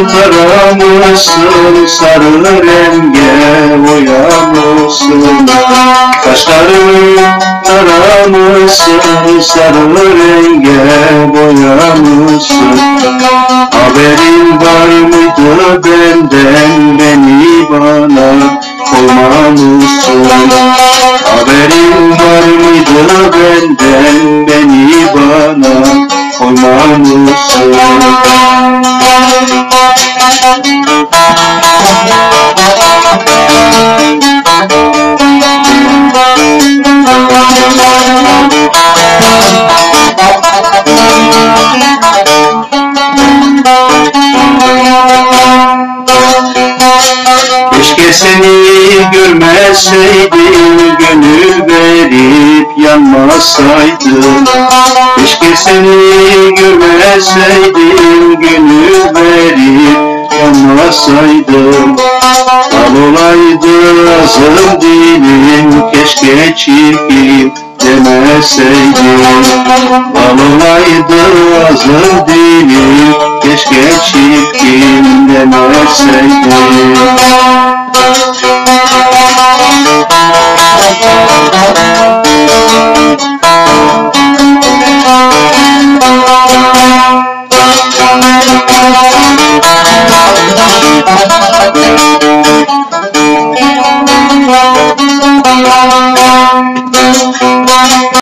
taramışsın, sarı renge boyamışsın. Kaşlarımı taramışsın, sarı renge boyamışsın. Haberin var mıydı benden, beni bana koymamışsın? Haberin var mıydı benden, beni bana koymamışsın? Keşke seni görmeseydim, gönül verip yanmasaydım. Keşke seni görmeseydim, gönül verip yanmasaydım. Bal olaydı ağzım dilim, keşke çirkin demeseydim. Bal olaydı ağzım dilim, keşke çirkin demeseydim.